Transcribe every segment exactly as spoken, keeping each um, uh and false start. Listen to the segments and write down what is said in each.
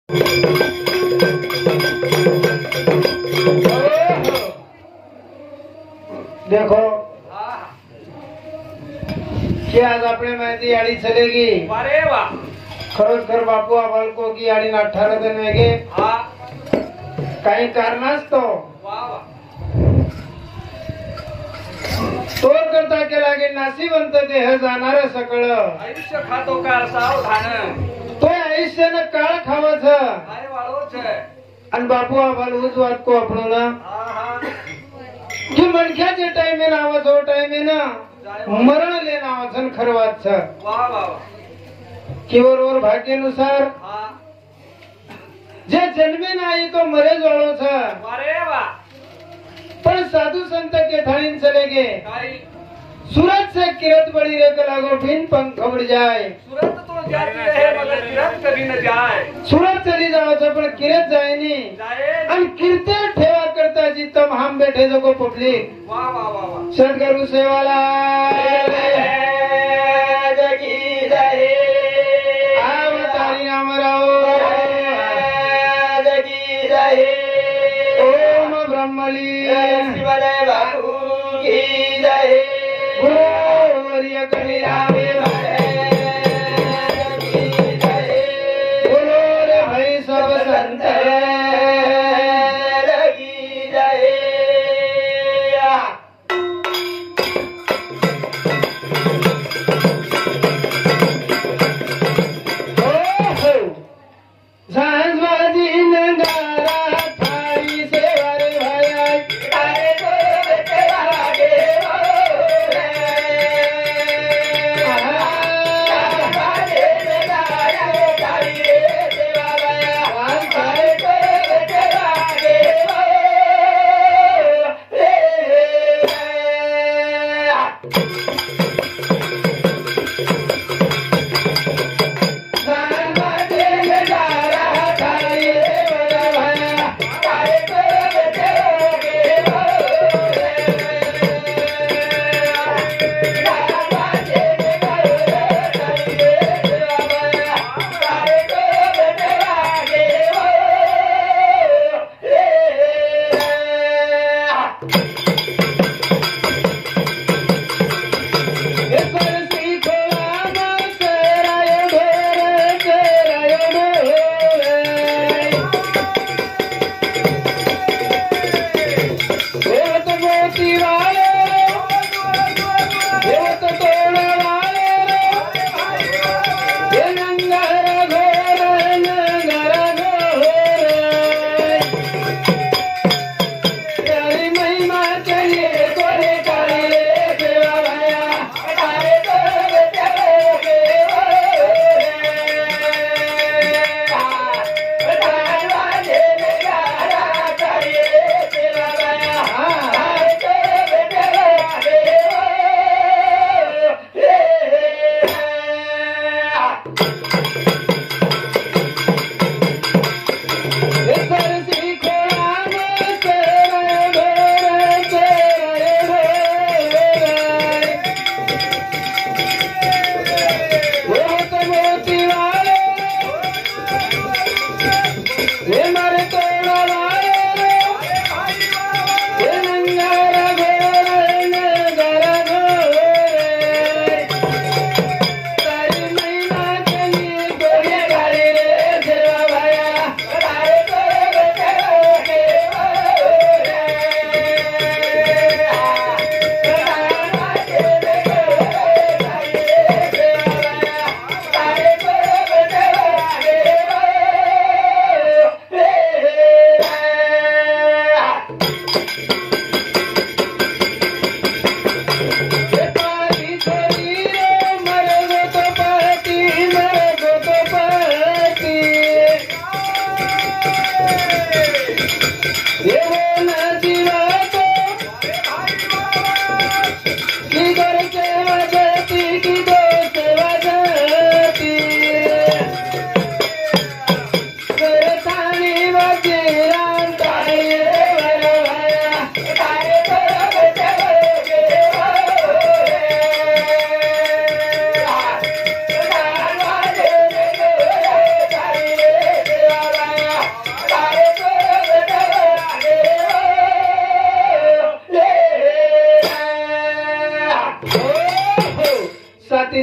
देखो कि आज अपने मेहंदी आड़ी चलेगी। अरे वाह, खरोखर बापू बालको की आड़ी अठारह दिन वेगे काही कारणास्तव तोर करता के लागे नाशिवंत देह जाणार सकळ आयुष्य खातो काळ सावधान तो आयुष्यानं काळ खावच काय वाळोच आणि बापू बाल उज वाट को आपणला कि मनख्याचे टाइम आहे नावाचं टाइम आहे ना मरण ले नावाचं खरं वाच वा वा कि बरोबर भाग्यानुसार जे जन्मे नाही तो मरे जोळो छ अरे वा पण साधु संत के थाळीन चले गे काय सूरत से किरत बड़ी रे लागो फिन पंख उड़ जाए सूरत तो जाती रहे मगर किरत कभी न जाए सूरत चली जाओ छ पण किरत जाए नी जाए आणि कीर्ते ठेवा करता जी तम हम बैठे जो को पब्लिक वा वा वा वा सदगुरु सेवाला जगी जाए आवतारी नाम राव जगी जाए ओम ब्रह्मली शिवालय बाबू की जाए गुरुवर्य कविरावे बोलो रे भाई सब संत लगी जाए झांझवाजी नगारा थारी सेवा रे भाया अरे तो तेरा लागे आहा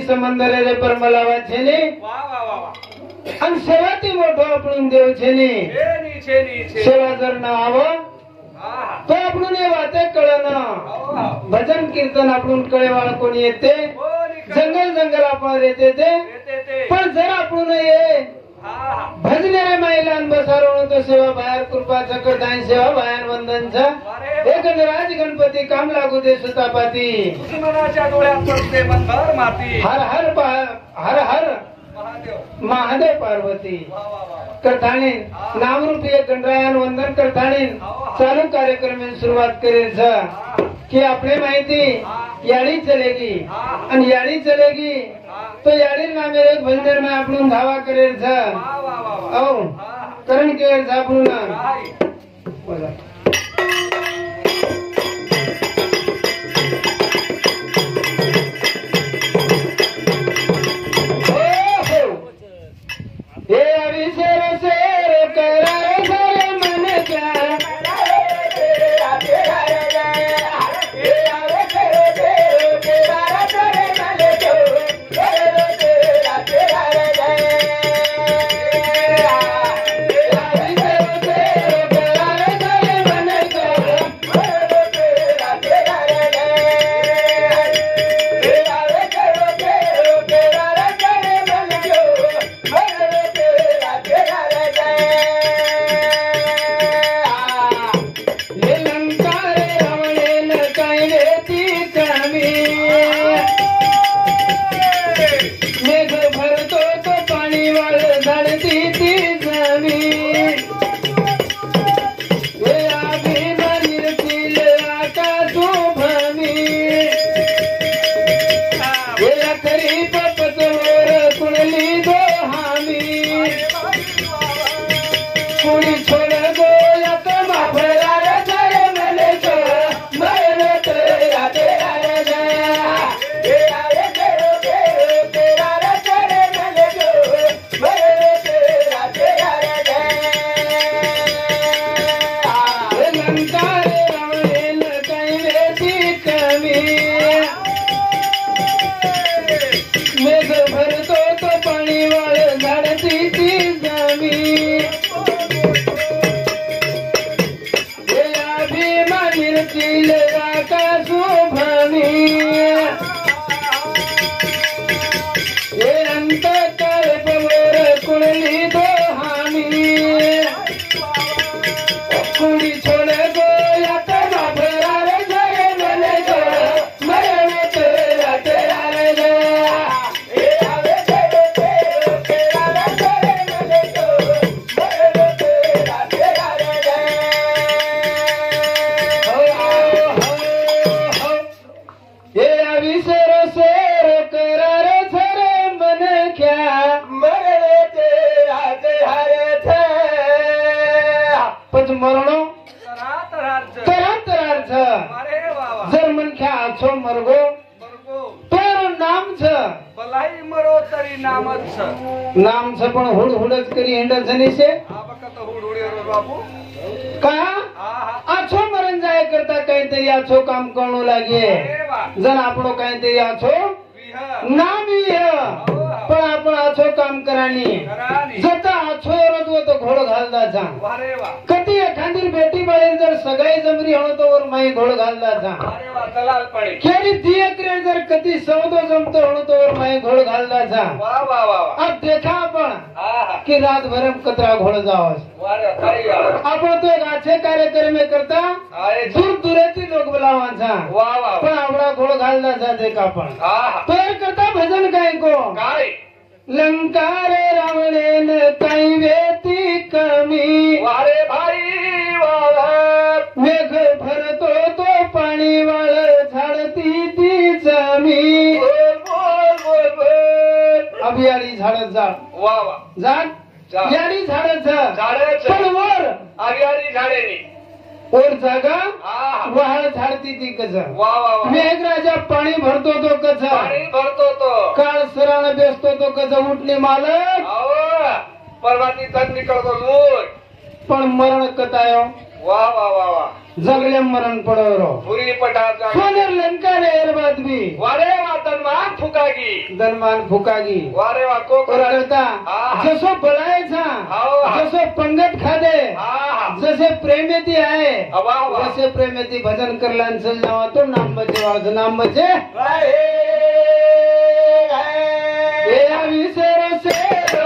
સમંદરે રે પરમલાવા છે ને વાહ વાહ વાહ વાહ અને સેવાથી મોટો આપણું દેવ છે ને એની છે ની છે સેવા જર ના આવો હા તો આપણું ને વાતે કળે ના હા ભજન કીર્તન આપણું કળે વાળ કોની येते બોલી जंगल जंगल आपण રહેते તે તે તે પણ જરા આપણું ને એ હા હા ભજને રે મહિલાન બસારોણો તો સેવા બાર કૃપા ચક્ર દાન સેવા બાયન વંદન છે એક રાજ ગણપતિ કામ लागू दे सुतापाती दुश्मनाच्या डोळ्यात पडते मनभर माती हर हर पा- हर हर महादेव महादेव पार्वती वाह वाह वाह करताणी नामरूपी एक गणरायान वंदन करताणी चालू कार्यक्रम सुरुवात करेल છે कि આપણે माहिती याडी चलेगी आणि याडी चलेगी तो याडी नामे एक भंडर में આપણું धावा करेल છે वाह वाह वाह वाह औ करण केर છે આપણું ના काय बोला हे अविशेर शेर करारे सारे मन क्या मरणो तरा तराच तरा तरार छ अरे वाह वाह जर मनख्या आछो मरगो बरगो तर नाम छ भलाई मरो तरी नामच छ नाम छ पण हुड हुडच करी हेंडल जनी से आ बकत हुड हुडे रो बापू का आहा आछो मरण जाय करता काहीतरी आछो काम करणो लागे अरे वाह जर આપણો काहीतरी आछो विह नाम ही पण आपण आछो काम करानी करानी जता आछो रजवो तो घोड घालदा जा अरे वाह कधी एखादी बेटी बाळी जर सगाई जमरी होणो तो वर माई घोड घालदा जा अरे वाह दलाल पडे खेरी दिए करे जर कधी सौदो जमतो होणो तो वर माई घोड घालदा जा वाह वाह वाह वाह अब देखा आपण आहा की रात भरम कतरा घोड जावस वारे खरी वाह आपण तो एक आछे कार्यक्रम में करता अरे दूर दूरेથી लोक बोलावाचा वाह वाह पण आवडा घोड घालदा जा देखा आपण आहा तो एक करता भजन काय को काय लंकारे रावणेन काही वेती कमी वारे भाई वाह मेघ भरतो तो पाणी वाळ झाडती ती जमी बोल बोल बोल बोल अब याडी झाडत जा वाह वाह झाड झाड. याडी झाडत जा झाडच पण वर आग्यारी झाडेनी वर जागा आहा वाळ झाडती ती कस वाह वाह वाह मेघराजा पाणी भरतो तो कस पाणी भरतो तो काळ सराण बेसतो तो कस उठणे मालक आओ परवाती तन निकळतो लूट पण मरण कतायो वाह वाह वाह वाह जगले मरण पडो पुरी पटाचा सोनेर लंका ने एर बात भी वारे वा तनमान फुकागी धनमान फुकागी वारे वा को और करता हा. जसो बळायचा हाव. जसो पंगत खादे हा जसे प्रेमेती आहे अवा वा वैसे प्रेमेती भजन करला चल जावा तो नाम बचे वाज नाम बचे ए विसर से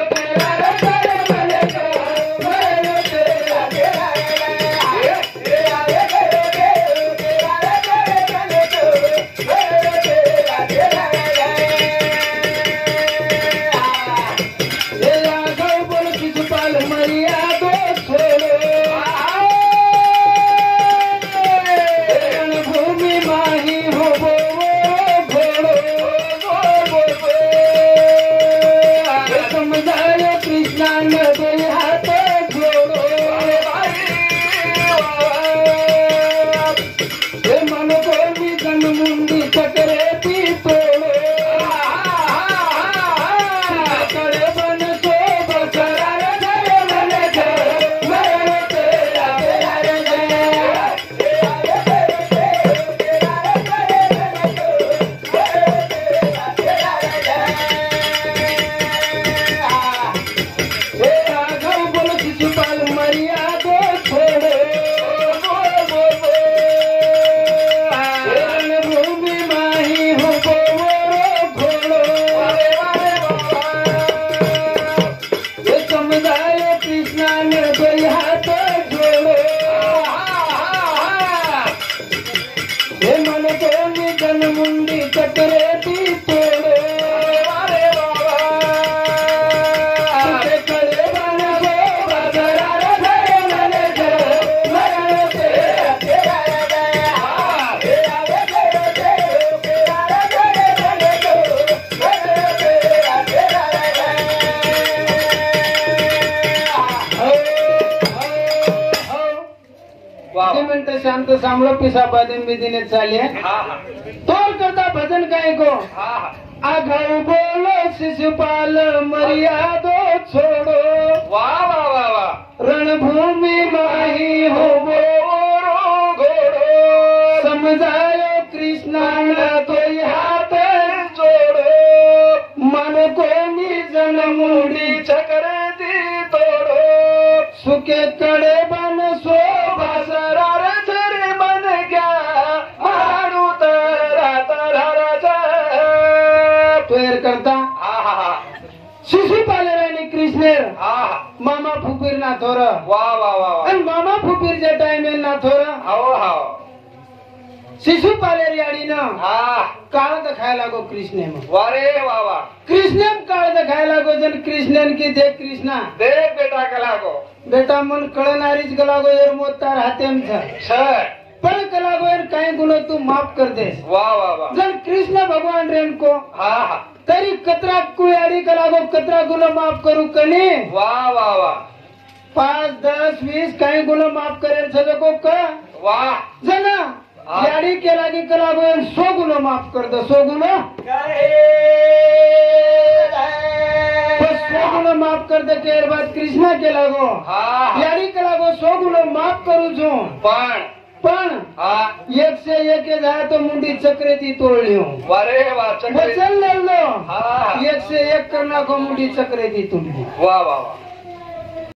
शांत सामलो पिसा बादिम बिदिने चाले तोल करता भजन काय को आघाऊ बोलो शिशुपाल मर्यादो छोड़ो वाह वाह वाह वाह रणभूमि माही हो बोरो घोड़ो समझायो कृष्णा तो हाथ जोड़ो मन को निजन मुड़ी चक्र दी तोड़ो सुखे कड़े बन सो बसरा करता शिशुपाल आणि कृष्णेर मामा फुपीर ना थोर वाह वाह वाह आणि मामा फुपीर जे टाइम ना थोर हाव हाव शिशुपालेर याडी ना हा काळ तर खायला लागो कृष्णे मग वारे वाह वाह कृष्णे काळ तर खायला लागो जन कृष्णन की देख कृष्णा देख बेटा कलागो बेटा मन कळनारीच गलागो एर मोतार हातेम छ पण कलागो एर काही गुण तू माफ कर दे वाह वाह वाह जन कृष्ण भगवान रेन को हा हा तरी कतरा कुयाडी कलागो कतरा गुण माफ करू कनी वाह वाह वाह पाच दस वीस काही गुण माफ करेल सजको का वाह जना याडी केला की कलागो सो गुण माफ कर दो सो गुण सो गुण माफ कर दे केर बाद कृष्णा केला गो याडी कलागो सो गुण माफ करू छू पण पण एक से एक जाए तो मुंडी चक्रे ती तोड़ लियो वारे वाह चक्रे वचन ले लो हाँ एक से एक करना को मुंडी चक्रे ती तोड़ ली वाह वाह वाह